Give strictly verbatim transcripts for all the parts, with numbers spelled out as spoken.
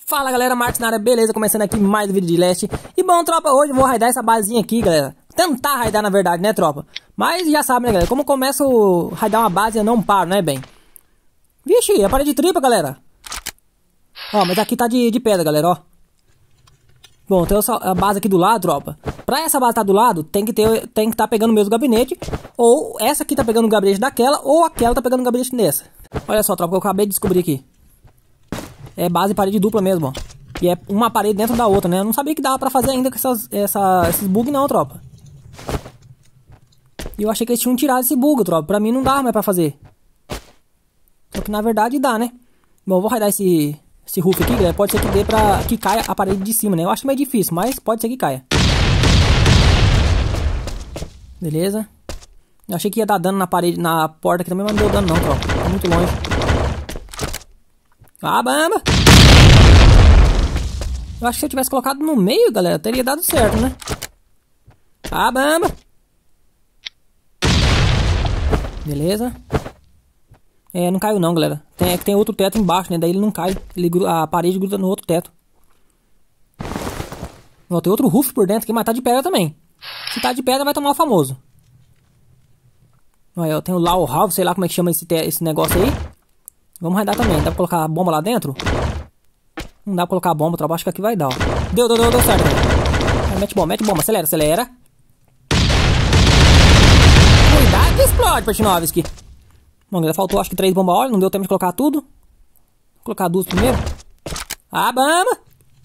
Fala galera, Marcos na área, beleza? Começando aqui mais um vídeo de Leste. E bom, tropa, hoje eu vou raidar essa basezinha aqui, galera. Tentar raidar na verdade, né, tropa? Mas já sabe, né, galera? Como eu começo a raidar uma base, eu não paro, né, bem? Vixe, a parede tripla, galera. Ó, mas aqui tá de, de pedra, galera, ó. Bom, tem a base aqui do lado, tropa. Pra essa base estar tá do lado, tem que ter, tem que tá pegando o mesmo gabinete. Ou essa aqui tá pegando o gabinete daquela, ou aquela tá pegando o gabinete dessa. Olha só, tropa, que eu acabei de descobrir aqui. É base e parede dupla mesmo, ó. E é uma parede dentro da outra, né? Eu não sabia que dava pra fazer ainda com essas, essa, esses bugs não, tropa. E eu achei que eles tinham tirado esse bug, tropa. Pra mim não dava mais pra fazer. Só que na verdade dá, né? Bom, eu vou raidar esse, esse roof aqui, galera. Pode ser que dê pra que caia a parede de cima, né? Eu acho meio difícil, mas pode ser que caia. Beleza. Eu achei que ia dar dano na parede, na porta aqui também, mas não deu dano não, tropa. Tá muito longe. Ah, bamba! Eu acho que se eu tivesse colocado no meio, galera, teria dado certo, né? Ah, bamba! Beleza. É, não caiu não, galera. Tem, é que tem outro teto embaixo, né? Daí ele não cai. Ele, a parede gruda no outro teto. Ó, tem outro roof por dentro aqui, mas tá de pedra também. Se tá de pedra, vai tomar o famoso. Olha, eu tenho lá o Half, sei lá como é que chama esse, esse negócio aí. Vamos raidar também. Dá pra colocar a bomba lá dentro? Não dá pra colocar a bomba, tropa. Acho que aqui vai dar, ó. Deu, deu, deu, deu certo, galera. Mete bomba, mete bomba. Acelera, acelera. Cuidado que explode, Pertinovski. Bom, galera, faltou acho que três bombas óleo. Não deu tempo de colocar tudo. Vou colocar duas primeiro. Ah, bomba!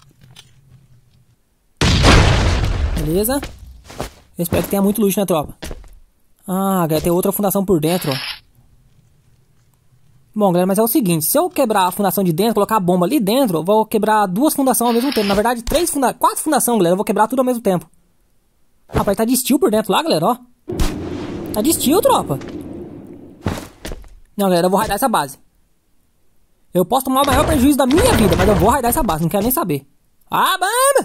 Beleza. Eu espero que tenha muito luxo, né, tropa? Ah, galera, tem outra fundação por dentro, ó. Bom, galera, mas é o seguinte, se eu quebrar a fundação de dentro, colocar a bomba ali dentro, eu vou quebrar duas fundações ao mesmo tempo. Na verdade, três funda quatro fundações, galera, eu vou quebrar tudo ao mesmo tempo. Rapaz, tá de steel por dentro lá, galera, ó. Tá de steel, tropa. Não, galera, eu vou raidar essa base. Eu posso tomar o maior prejuízo da minha vida, mas eu vou raidar essa base, não quero nem saber. Ah, bamba!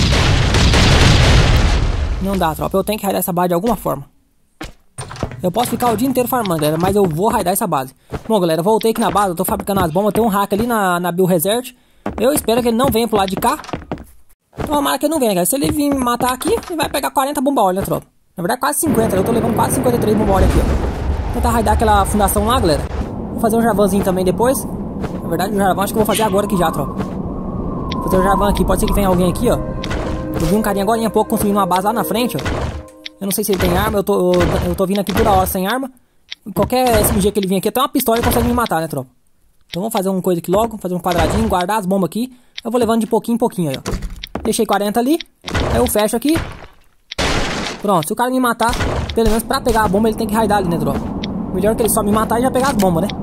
Não dá, tropa, eu tenho que raidar essa base de alguma forma. Eu posso ficar o dia inteiro farmando, galera, mas eu vou raidar essa base. Bom, galera, voltei aqui na base, eu tô fabricando as bombas. Tem um hack ali na, na Build Resert. Eu espero que ele não venha pro lado de cá. Tomara que ele não venha, galera. Se ele vir me matar aqui, ele vai pegar quarenta bomba óleo, né, tropa? Na verdade, quase cinquenta. Eu tô levando quase cinquenta e três bomba óleo aqui, ó. Vou tentar raidar aquela fundação lá, galera. Vou fazer um Jarvanzinho também depois. Na verdade, o Jarvan acho que eu vou fazer agora aqui já, tropa. Vou fazer o Jarvan aqui. Pode ser que venha alguém aqui, ó. Eu vi um carinha agora há pouco construindo uma base lá na frente, ó. Eu não sei se ele tem arma, eu tô, eu, eu tô vindo aqui toda hora sem arma. Qualquer S M G que ele vir aqui, até uma pistola ele consegue me matar, né, tropa? Então vamos fazer uma coisa aqui logo, fazer um quadradinho, guardar as bombas aqui. Eu vou levando de pouquinho em pouquinho aí, ó. Deixei quarenta ali, aí eu fecho aqui. Pronto, se o cara me matar, pelo menos pra pegar a bomba ele tem que raidar ali, né, tropa? Melhor que ele só me matar e já pegar as bombas, né?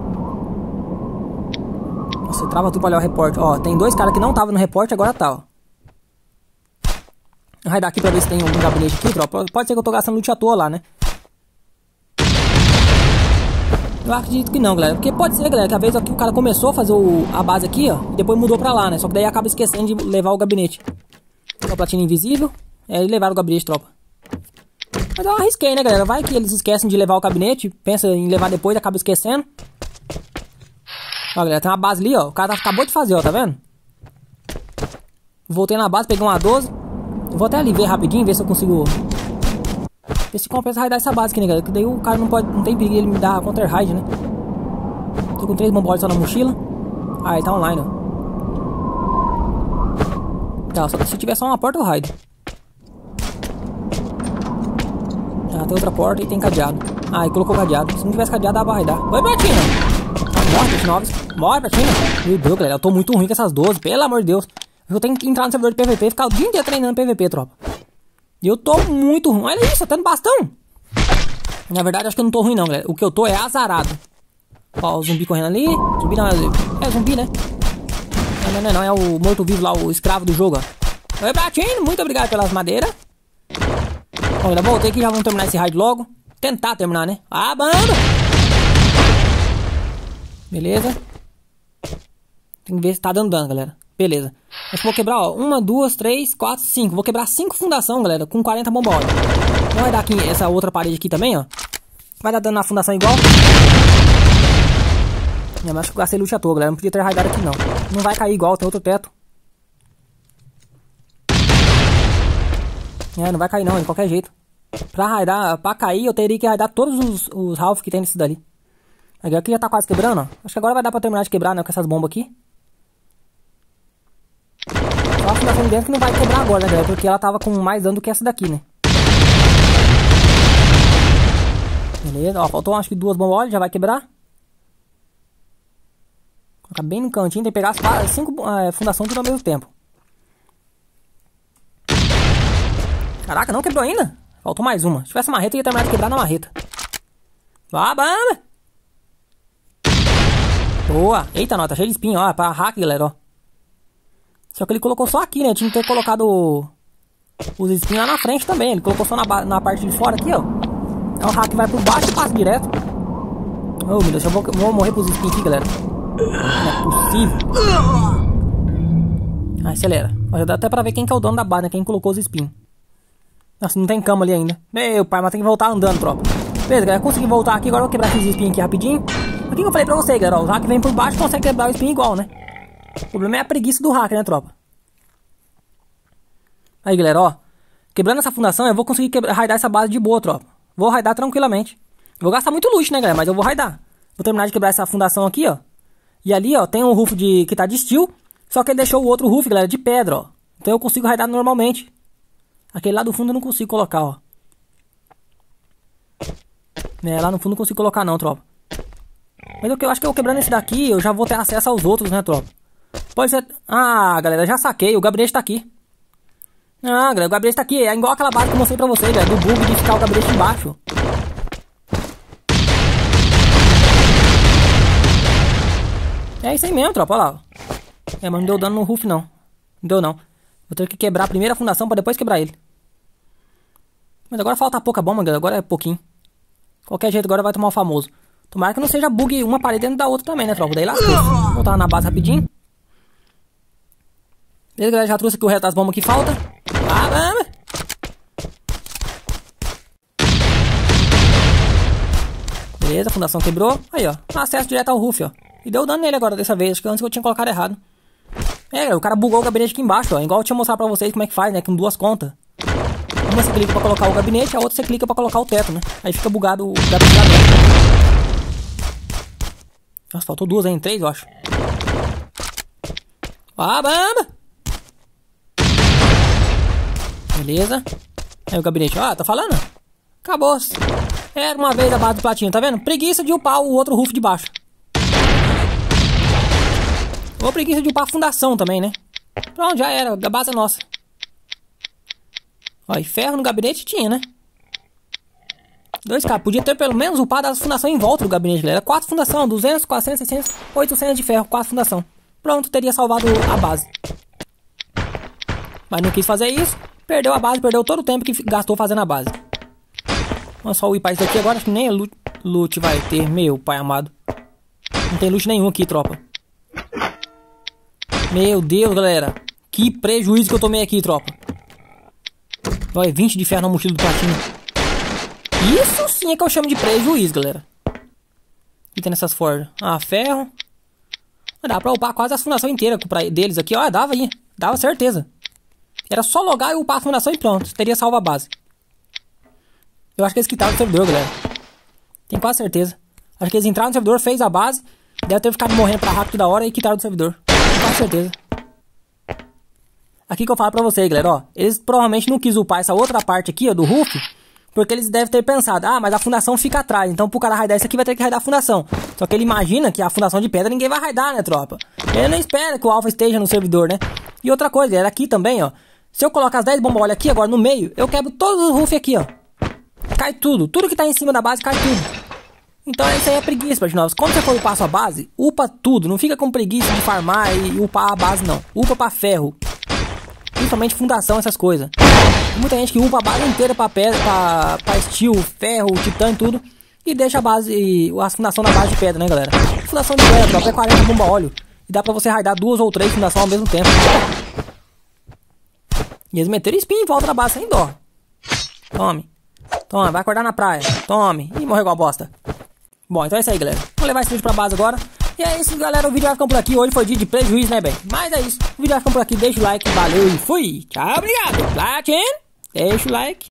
Nossa, trava tudo pra olhar o repórter. Ó, tem dois caras que não estavam no repórter, agora tá, ó. Vou raidar aqui pra ver se tem algum gabinete aqui, tropa. Pode ser que eu tô gastando loot à toa lá, né? Eu acredito que não, galera. Porque pode ser, galera, que a vez aqui o cara começou a fazer o, a base aqui, ó. E depois mudou pra lá, né? Só que daí acaba esquecendo de levar o gabinete. A platina invisível. É, eles levaram o gabinete, tropa. Mas eu arrisquei, né, galera? Vai que eles esquecem de levar o gabinete. Pensa em levar depois, acaba esquecendo. Ó, galera, tem uma base ali, ó. O cara acabou de fazer, ó, tá vendo? Voltei na base, peguei uma doze. Vou até ali ver rapidinho, ver se eu consigo... Ver se compensa raidar essa base aqui, né, galera? Que daí o cara não pode... Não tem perigo ele me dar counter raid, né? Tô com três bombas só na mochila. Ah, ele tá online, ó. Tá, só que se tiver só uma porta eu raido. Ah, tem outra porta e tem cadeado. Ah, ele colocou cadeado. Se não tivesse cadeado, dava pra raidar. Oi, Betina! Ah, morre, Betina. Morre, Betina. Meu Deus, galera. Eu tô muito ruim com essas doze. Pelo amor de Deus. Eu tenho que entrar no servidor de P V P e ficar o dia inteiro treinando P V P, tropa. E eu tô muito ruim. Olha isso, até no bastão. Na verdade, acho que eu não tô ruim, não, galera. O que eu tô é azarado. Ó, o zumbi correndo ali. Zumbi não, é zumbi, né? Não, não, não, não. É o morto-vivo lá, o escravo do jogo, ó. Oi, Bratino. Muito obrigado pelas madeiras. Bom, galera, voltei aqui. Já vamos terminar esse raid logo. Tentar terminar, né? Ah, banda! Beleza. Tem que ver se tá dando dano, galera. Beleza. Acho que vou quebrar, ó, uma, duas, três, quatro, cinco. Vou quebrar cinco fundação, galera, com quarenta bomba óleo. Vamos raidar aqui essa outra parede aqui também, ó. Vai dar dano na fundação igual. Minha, mas acho que gastei loot à toa, galera. Não podia ter raidado aqui, não. Não vai cair igual, tem outro teto. É, não vai cair não, de qualquer jeito. Pra raidar, pra cair, eu teria que raidar todos os, os Ralph que tem nesse dali. Aqui já tá quase quebrando, ó. Acho que agora vai dar pra terminar de quebrar, né, com essas bombas aqui. Só a fundação de dentro que não vai quebrar agora, né, galera? Porque ela tava com mais dano do que essa daqui, né? Beleza, ó, faltou acho que duas bombas, olha, já vai quebrar. Colocar bem no cantinho, tem que pegar as cinco é, fundações tudo ao mesmo tempo. Caraca, não quebrou ainda? Faltou mais uma. Se tivesse marreta, eu ia terminar de quebrar na marreta. Vá, bamba! Boa! Eita, não, tá cheio de espinho, ó, pra hack, galera, ó. Só que ele colocou só aqui, né? Tinha que ter colocado os espinhos lá na frente também. Ele colocou só na, na parte de fora aqui, ó. Então o hack vai por baixo e passa direto. Oh, meu Deus, eu vou, vou morrer pros espinhos aqui, galera. Não é possível. Ah, acelera. Já dá até pra ver quem que é o dono da base, né? Quem colocou os espinhos. Nossa, não tem cama ali ainda. Meu pai, mas tem que voltar andando, tropa. Beleza, galera, consegui voltar aqui. Agora eu vou quebrar esses espinhos aqui rapidinho. Aqui que eu falei pra você, galera, ó, o hack vem por baixo e consegue quebrar o espinho igual, né? O problema é a preguiça do hack, né, tropa? Aí, galera, ó. Quebrando essa fundação, eu vou conseguir quebrar, raidar essa base de boa, tropa. Vou raidar tranquilamente. Vou gastar muito loot, né, galera? Mas eu vou raidar. Vou terminar de quebrar essa fundação aqui, ó. E ali, ó, tem um roof de, que tá de steel. Só que ele deixou o outro roof, galera, de pedra, ó. Então eu consigo raidar normalmente. Aquele lá do fundo eu não consigo colocar, ó. É, lá no fundo não consigo colocar não, tropa. Mas eu, eu acho que eu quebrando esse daqui, eu já vou ter acesso aos outros, né, tropa? Pode ser... Ah, galera, já saquei. O gabinete tá aqui. Ah, galera, o gabinete tá aqui. É igual aquela base que eu mostrei pra vocês, galera. Do bug de ficar o gabinete embaixo. É isso aí mesmo, tropa. Olha lá. É, mas não deu dano no roof, não. Não deu, não. Vou ter que quebrar a primeira fundação pra depois quebrar ele. Mas agora falta pouca bomba, galera. Agora é pouquinho. Qualquer jeito, agora vai tomar o famoso. Tomara que não seja bug uma parede dentro da outra também, né, tropa? Daí lascou. Vou voltar na base rapidinho. Beleza, galera. Já trouxe aqui o resto das bombas que falta. Ah, vamos! Beleza, a fundação quebrou. Aí, ó. Acesso direto ao roof, ó. E deu dano nele agora dessa vez. Acho que antes eu tinha colocado errado. É, o cara bugou o gabinete aqui embaixo, ó. Igual eu tinha mostrado pra vocês como é que faz, né? Com duas contas. Uma você clica pra colocar o gabinete, a outra você clica pra colocar o teto, né? Aí fica bugado o gabinete lá dentro. Nossa, faltou duas ainda, três, eu acho. Ah, bamba! Beleza. Aí o gabinete, ó, tá falando? Acabou. Era uma vez a base do platinho, tá vendo? Preguiça de upar o outro roof de baixo. Ou preguiça de upar a fundação também, né? Pronto, já era, a base é nossa. Ó, e ferro no gabinete tinha, né? Dois caras, podia ter pelo menos upado a fundação em volta do gabinete, galera. Quatro fundação, duzentos, quatrocentos, seiscentos, oitocentos de ferro, quatro fundação. Pronto, teria salvado a base. Mas não quis fazer isso, perdeu a base, perdeu todo o tempo que gastou fazendo a base. Vamos só upar isso daqui agora, acho que nem loot, loot vai ter, meu pai amado. Não tem loot nenhum aqui, tropa. Meu Deus, galera. Que prejuízo que eu tomei aqui, tropa. Olha, vinte de ferro na mochila do platinho. Isso sim é que eu chamo de prejuízo, galera. O que tem nessas forjas? Ah, ferro. Dá pra upar quase a fundação inteira deles aqui. Ó, dava aí. Dava certeza. Era só logar e upar a fundação e pronto. Teria salvo a base. Eu acho que eles quitaram do servidor, galera. Tenho quase certeza. Acho que eles entraram no servidor, fez a base. Deve ter ficado morrendo pra rápido da hora e quitaram do servidor. Tenho quase certeza. Aqui que eu falo pra vocês, galera, ó. Eles provavelmente não quis upar essa outra parte aqui, ó, do roof. Porque eles devem ter pensado, ah, mas a fundação fica atrás. Então pro cara raidar isso aqui vai ter que raidar a fundação. Só que ele imagina que a fundação de pedra ninguém vai raidar, né, tropa? Ele não espera que o alpha esteja no servidor, né? E outra coisa, galera, aqui também, ó. Se eu colocar as dez bombas óleo aqui, agora no meio, eu quebro todos os roofs aqui, ó. Cai tudo. Tudo que tá em cima da base cai tudo. Então isso aí é preguiça, Platinovos. Quando você for upar a sua base, upa tudo. Não fica com preguiça de farmar e upar a base, não. Upa pra ferro. Principalmente fundação, essas coisas. Tem muita gente que upa a base inteira pra pedra, pra, pra steel, ferro, titã e tudo. E deixa a base, a fundação da base de pedra, né, galera? Fundação de pedra, tropa, é quarenta bomba óleo. E dá pra você raidar duas ou três fundações ao mesmo tempo. E eles meteram spin em volta da base sem dó. Tome. Tome, vai acordar na praia. Tome. Ih, morreu igual bosta. Bom, então é isso aí, galera. Vou levar esse vídeo pra base agora. E é isso, galera. O vídeo vai ficando por aqui. Hoje foi dia de prejuízo, né, bem? Mas é isso. O vídeo vai ficando por aqui. Deixa o like. Valeu e fui. Tchau, obrigado. Platin. deixa o like.